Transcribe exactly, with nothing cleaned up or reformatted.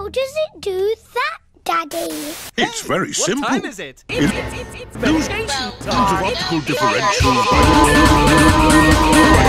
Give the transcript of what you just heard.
How does it do that, Daddy? It's very What simple. time is it? It- It's, it's, it's, it's meditation Use time. of optical differential.